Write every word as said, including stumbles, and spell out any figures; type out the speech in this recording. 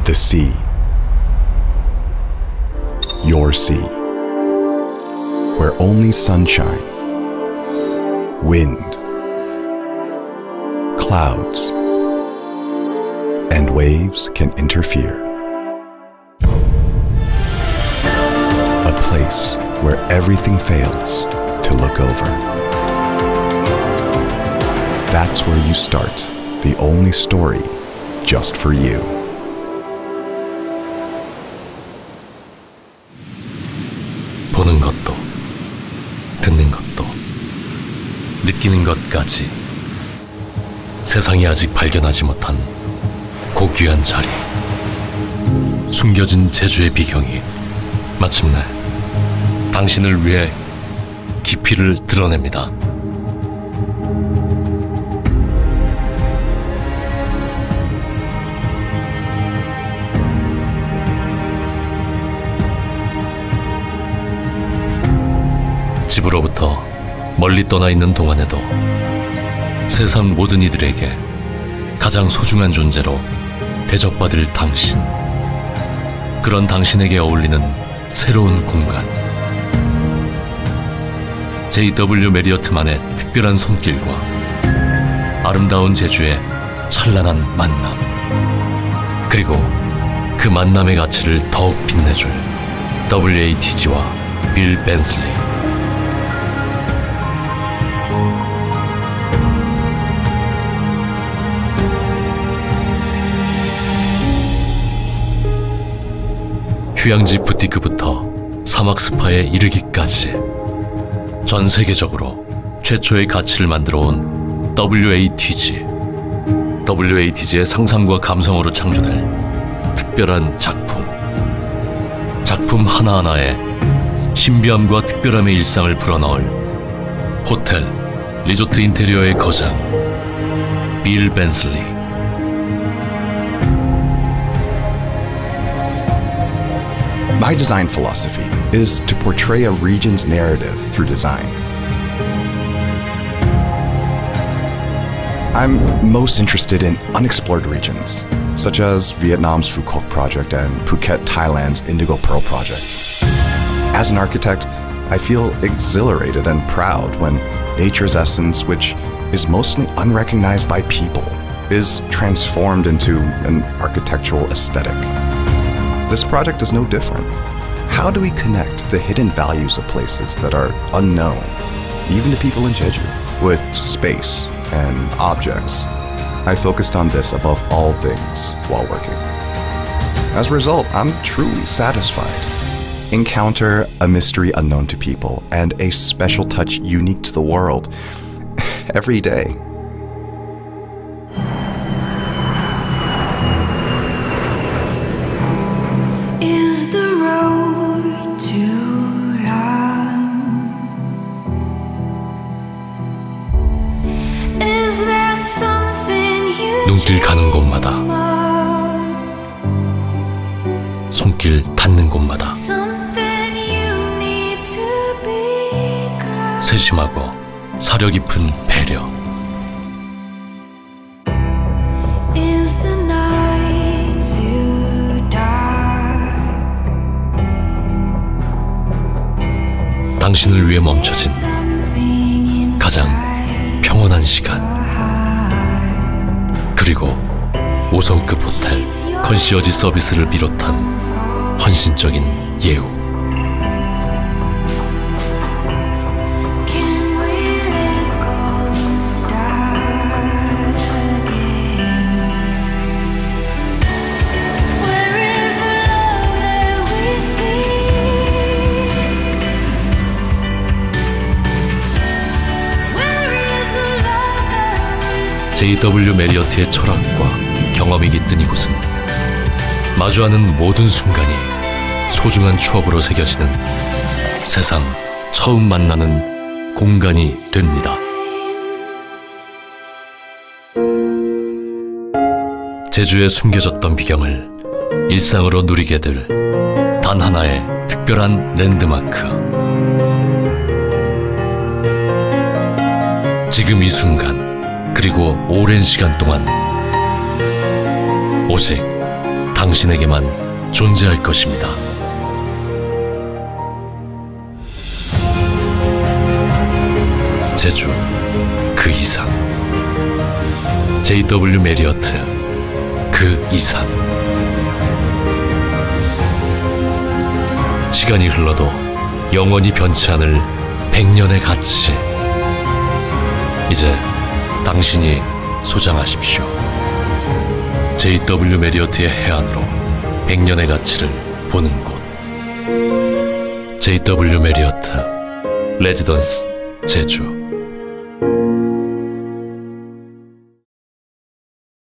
The sea. Your sea. Where only sunshine, wind, clouds, and waves can interfere. A place where everything fails to look over. That's where you start the only story just for you. 보는 것도, 듣는 것도, 느끼는 것까지 세상이 아직 발견하지 못한 고귀한 자리, 숨겨진 제주의 비경이 마침내 당신을 위해 깊이를 드러냅니다. 집으로부터 멀리 떠나 있는 동안에도 세상 모든 이들에게 가장 소중한 존재로 대접받을 당신, 그런 당신에게 어울리는 새로운 공간, 제이더블유 메리어트만의 특별한 손길과 아름다운 제주의 찬란한 만남, 그리고 그 만남의 가치를 더욱 빛내줄 더블유에이티지와 빌 벤슬리. 휴양지 부티크부터 사막 스파에 이르기까지 전 세계적으로 최초의 가치를 만들어온 더블유에이티지. 더블유에이티지의 상상과 감성으로 창조될 특별한 작품. 작품 하나하나에 신비함과 특별함의 일상을 불어넣을 호텔, 리조트 인테리어의 거장 빌 벤슬리. My design philosophy is to portray a region's narrative through design. I'm most interested in unexplored regions, such as Vietnam's Phu Quoc project and Phuket, Thailand's Indigo Pearl project. As an architect, I feel exhilarated and proud when nature's essence, which is mostly unrecognized by people, is transformed into an architectural aesthetic. This project is no different. How do we connect the hidden values of places that are unknown, even to people in Jeju, with space and objects? I focused on this above all things while working. As a result, I'm truly satisfied. Encounter a mystery unknown to people and a special touch unique to the world every day. 눈길 가는 곳마다, 손길 닿는 곳마다 세심하고 사려 깊은 배려. 당신을 위해 멈춰진 가장 평온한 시간, 그리고 오 성급 호텔 컨시어지 서비스를 비롯한 헌신적인 예우. 제이더블유 메리어트의 철학과 경험이 깃든 이곳은 마주하는 모든 순간이 소중한 추억으로 새겨지는 세상 처음 만나는 공간이 됩니다. 제주에 숨겨졌던 비경을 일상으로 누리게 될 단 하나의 특별한 랜드마크. 지금 이 순간, 그리고 오랜 시간 동안 오직 당신에게만 존재할 것입니다. 제주 그 이상. 제이더블유 메리어트 그 이상. 시간이 흘러도 영원히 변치 않을 백년의 가치. 이제 당신이 소장하십시오. 제이더블유 메리어트의 해안으로 백년의 가치를 보는 곳. 제이더블유 메리어트 레지던스 제주.